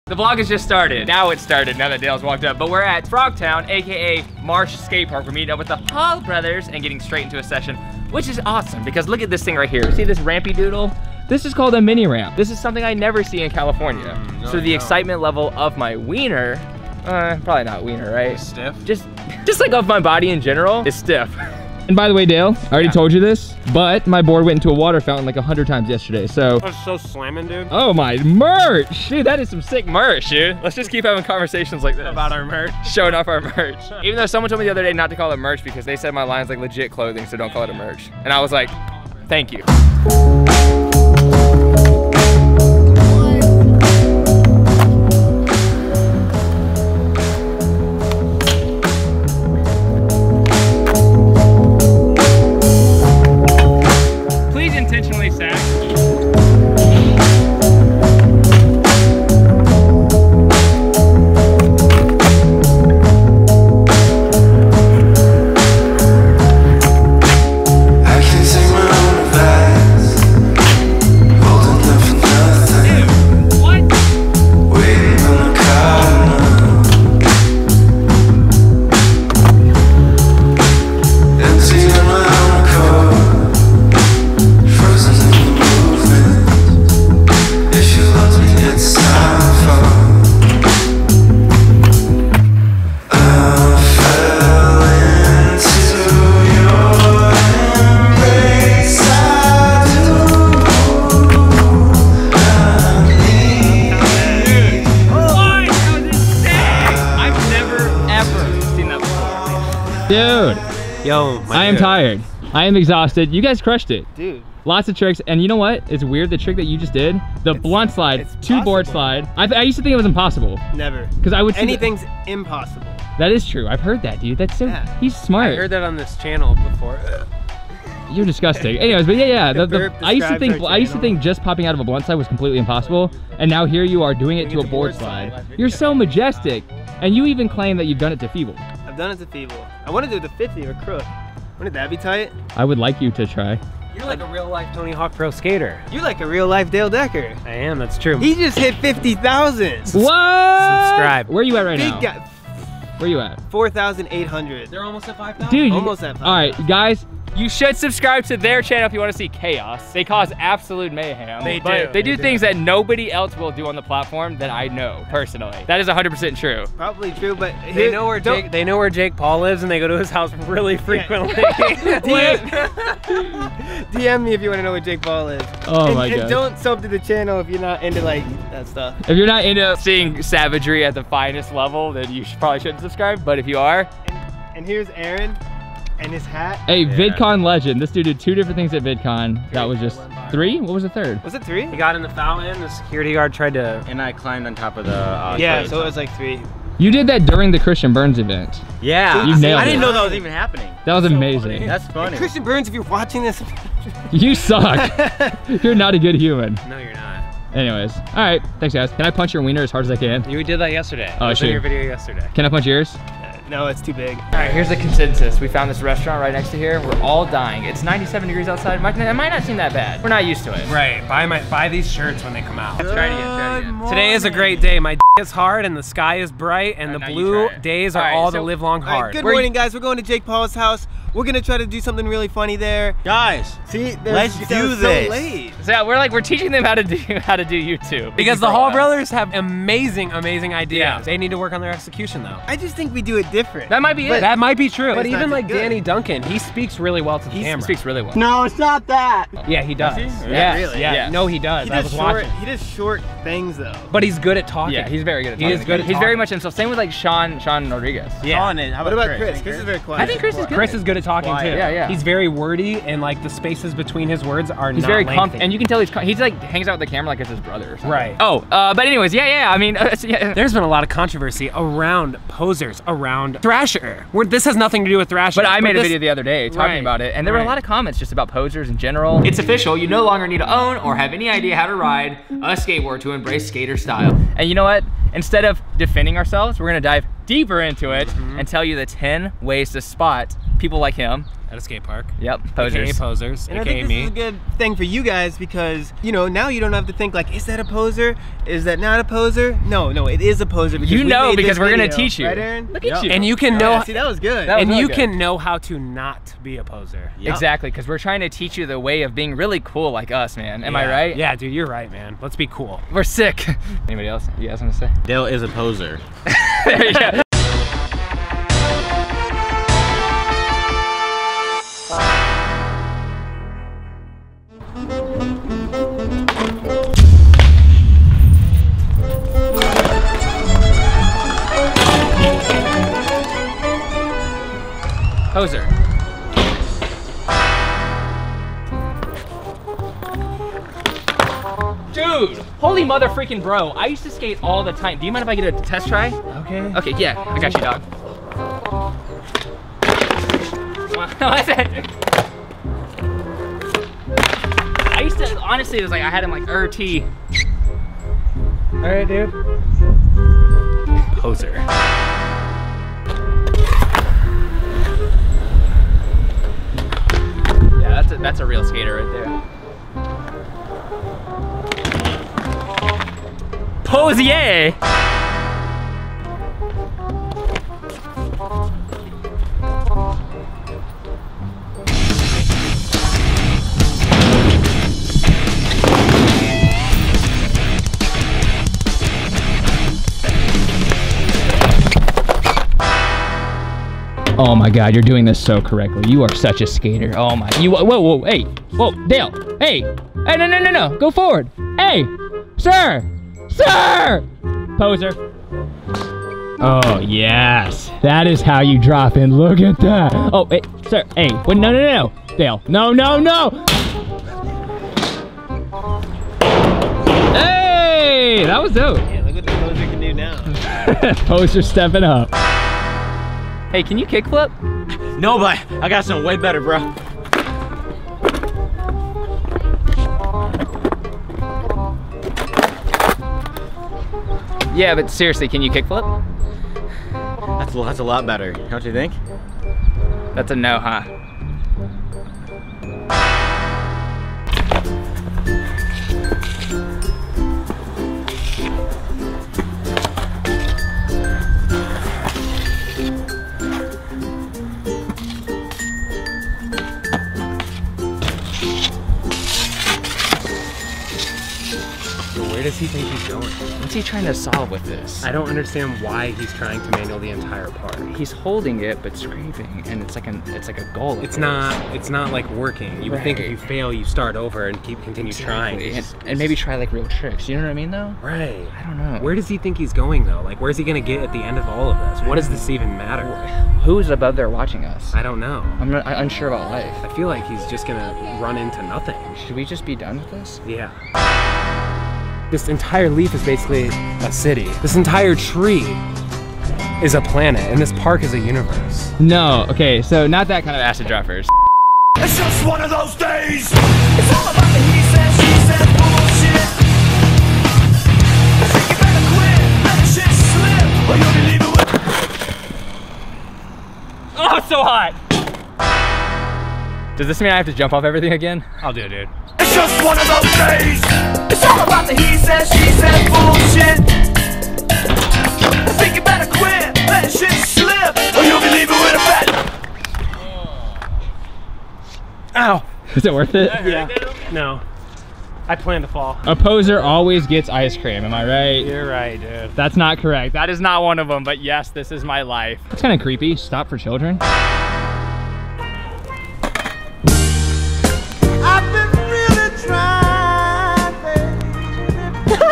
The vlog has just started. Now it started, now that Dale's walked up. But we're at Frogtown, AKA Marsh Skate Park. We're meeting up with the Hall brothers and getting straight into a session, which is awesome because look at this thing right here. See this rampy doodle? This is called a mini ramp. This is something I never see in California. So the excitement level of my wiener, probably not wiener, right? It's stiff? Just like of my body in general, is stiff. And by the way, Dale, I already told you this, but my board went into a water fountain like 100 times yesterday, so. That's so slamming, dude. Oh my merch, dude, that is some sick merch, dude. Let's just keep having conversations like this. About our merch. Showing off our merch. Even though someone told me the other day not to call it merch because they said my line's like legit clothing, so don't call it a merch. And I was like, thank you. Dude, yo, I am tired. I am exhausted. You guys crushed it. Dude. Lots of tricks, and you know what? It's weird, the trick that you just did, the blunt slide, two board slide. I used to think it was impossible. Never. Because I would see anything's impossible. That is true. I've heard that, dude. That's so, he's smart. I heard that on this channel before. You're disgusting. Anyways, but yeah, I used to think just popping out of a blunt slide was completely impossible, and now here you are doing it to a board slide. You're so majestic, and you even claim that you've done it to Feeble. I've done it to Feeble. I want to do the 50 or crook. Wouldn't that be tight? I would like you to try. You're like a real life Tony Hawk Pro skater. You're like a real life Dale Decker. I am, that's true. He just hit 50,000. What? Subscribe. Where are you at right now? Big guy. Where are you at? 4,800. They're almost at 5,000? Dude, almost at 5,000. All right, guys, you should subscribe to their channel if you want to see chaos. They cause absolute mayhem. They do things that nobody else will do on the platform that I know personally. That is 100% true. Probably true, but they know where Jake Paul lives and they go to his house really frequently. DM me if you want to know where Jake Paul is. Oh my god. And don't sub to the channel if you're not into like that stuff. If you're not into seeing savagery at the finest level, then you probably shouldn't subscribe. But if you are. And here's Aaron. And his hat. Hey, VidCon legend. This dude did 2 different things at VidCon. That was just 3? What was the third? Was it 3? He got in the fountain, the security guard tried to... And I climbed on top of the... yeah, so it was like 3. You did that during the Christian Burns event. Yeah. You nailed it. I didn't know that was even happening. That was amazing. That's funny. Hey, Christian Burns, if you're watching this... You suck. You're not a good human. No, you're not. Anyways, all right. Thanks, guys. Can I punch your wiener as hard as I can? You did that yesterday. Oh, I was in shit. your video yesterday. Can I punch yours? No, it's too big. All right, here's the consensus. We found this restaurant right next to here. We're all dying. It's 97 degrees outside. It might not seem that bad. We're not used to it. Right, buy these shirts when they come out. Try it again. Today is a great day. My is hard and the sky is bright and the blue days are all the live long hard. Good morning, guys. We're going to Jake Paul's house. We're gonna try to do something really funny there. Guys, see, let's do this. So late. So yeah, we're teaching them how to do YouTube. Because the Hall brothers have amazing ideas. Yeah. They need to work on their execution though. I just think we do it different. That might be it. That might be true. But it's even not like good. Danny Duncan, he speaks really well to the camera. He speaks really well. No, it's not that. Yeah, he does. Yeah, really? Yeah. Yeah. No, he does. I was watching. He does short things though. But he's good at talking. Yeah, he's very good at He talking. is good at He's very talking. much himself. Same with like Sean Rodriguez. Yeah. What about Chris? Chris is very quiet. I think Chris is good. Chris is good at talking too. Yeah. He's very wordy and like the spaces between his words are He's not very lengthy. confident, and you can tell he's like hangs out with the camera like it's his brother or something. Right. Oh, but anyways, yeah. I mean, yeah. There's been a lot of controversy around posers, around Thrasher. This has nothing to do with Thrasher. But I made a video the other day talking about it, and there were a lot of comments just about posers in general. It's official. You no longer need to own or have any idea how to ride a skateboard to embrace skater style. And you know what? Instead of defending ourselves, we're gonna dive deeper into it and tell you the 10 ways to spot people like him at a skate park. Yep, posers. AKA posers, And I AKA think this me. is a good thing for you guys because, you know, now you don't have to think like, is that a poser? Is that not a poser? No, it is a poser. Because You we know made because this we're gonna video. teach you. Right, Aaron? Look at you. And you can know, Yeah, see, that was good. That was and really you good. can know how to not be a poser. Yep. Exactly, because we're trying to teach you the way of being really cool like us, man. Am I right? Yeah, dude, you're right, man. Let's be cool. We're sick. Anybody else? You guys want to say? Dale is a poser. There you go. Poser. Dude, holy mother freaking bro. I used to skate all the time. Do you mind if I get a test try? Okay. Okay, yeah, I got you, dog. That's it. I used to, honestly, it was like I had him like RT. All right, dude. Poser. Yeah, that's a real skater right there. Posier! Oh my God, you're doing this so correctly. You are such a skater. Oh my, whoa, hey, whoa, Dale, hey, no, go forward. Hey, sir, poser. Oh yes, that is how you drop in, look at that. Oh, hey, sir, hey, wait, no, Dale, no. Hey, that was dope. Yeah, look what the poser can do now. Poser stepping up. Hey, can you kickflip? No, but I got something way better, bro. Yeah, but seriously, can you kickflip? That's a lot better. Don't you think? That's a no, huh? Where does he think he's going? What's he trying to solve with this? I don't understand why he's trying to manual the entire part. He's holding it but scraping, and it's like a goal. It's not like working. You would think if you fail, you start over and continue trying. And maybe try like real tricks. You know what I mean, though? Right. I don't know. Where does he think he's going though? Like, where's he gonna get at the end of all of this? What does this even matter? Who's above there watching us? I don't know. I'm unsure about life. I feel like he's just gonna run into nothing. Should we just be done with this? Yeah. This entire leaf is basically a city. This entire tree is a planet, and this park is a universe. No. Okay. So not that kind of acid drop first. It's just one of those days. It's all about the he said, she said bullshit. I think you better quit, let the shit slip, or you'll be leaving with. Oh, it's so hot. Does this mean I have to jump off everything again? I'll do it, dude. It's just one of those days. It's all about the he said, she said bullshit. I think you better quit, let the shit slip, or you'll be leaving with a fat. Ow! Is it worth it? Yeah. No. I plan to fall. A poser always gets ice cream, am I right? You're right, dude. That's not correct. That is not one of them, but yes, this is my life. It's kind of creepy. Stop for children. I've been really trying, baby.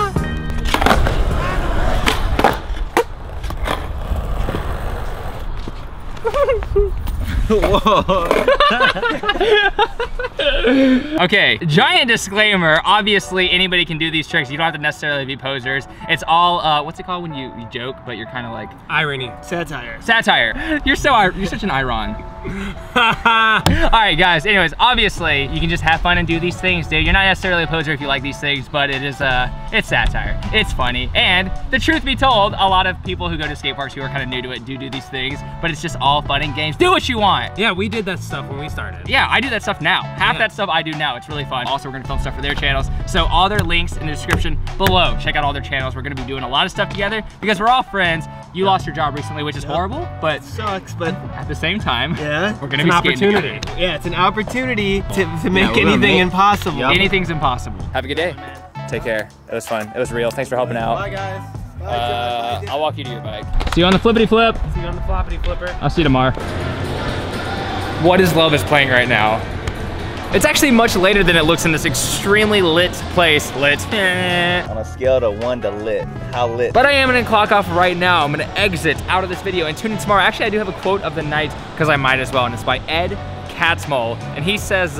Okay, giant disclaimer. Obviously, anybody can do these tricks. You don't have to necessarily be posers. It's all, what's it called when you joke, but you're kind of like... Irony. Satire. Satire. You're such an iron. All right, guys. Anyways, obviously, you can just have fun and do these things, dude. You're not necessarily a poser if you like these things, but it's It's satire. It's funny. And the truth be told, a lot of people who go to skate parks who are kind of new to it do these things, but it's just all fun and games. Do what you want. Yeah, we did that stuff when we started. Yeah, I do that stuff now. Half that stuff I do now. It's really fun. Also, we're gonna film stuff for their channels. So all their links in the description below. Check out all their channels. We're gonna be doing a lot of stuff together because we're all friends. You lost your job recently, which is horrible, but sucks, but at the same time, yeah, we're gonna be skating together. Yeah, it's an opportunity to make anything impossible. Anything's impossible. Have a good day. Take care. It was fun. It was real. Thanks for helping out. Bye, guys. I'll walk you to your bike. See you on the flippity flip. See you on the floppity flipper. I'll see you tomorrow. What is Love is playing right now? It's actually much later than it looks in this extremely lit place. Lit. On a scale of 1 to lit, how lit? But I am gonna clock off right now. I'm gonna exit out of this video and tune in tomorrow. Actually, I do have a quote of the night because I might as well, and it's by Ed Katzmull, and he says,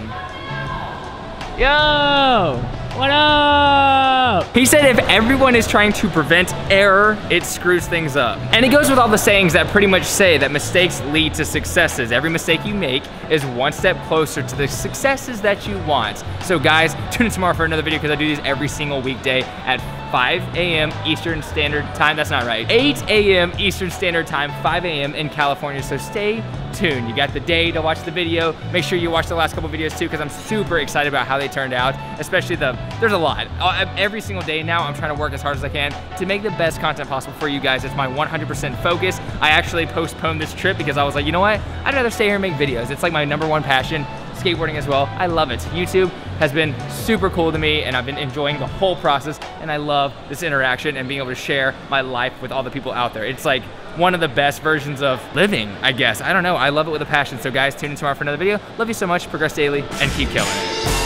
yo, what up? He said if everyone is trying to prevent error, it screws things up. And it goes with all the sayings that pretty much say that mistakes lead to successes. Every mistake you make is one step closer to the successes that you want. So guys, tune in tomorrow for another video because I do these every single weekday at 5 a.m. Eastern Standard Time. That's not right. 8 a.m. Eastern Standard Time, 5 a.m. in California. So stay tuned. You got the day to watch the video. Make sure you watch the last couple videos too because I'm super excited about how they turned out, especially there's a lot. Every single day now, I'm trying to work as hard as I can to make the best content possible for you guys. It's my 100% focus. I actually postponed this trip because I was like, you know what? I'd rather stay here and make videos. It's like my #1 passion. Skateboarding as well. I love it. YouTube has been super cool to me and I've been enjoying the whole process and I love this interaction and being able to share my life with all the people out there. It's like one of the best versions of living, I guess. I don't know. I love it with a passion. So guys, tune in tomorrow for another video. Love you so much. Progress daily and keep killing it.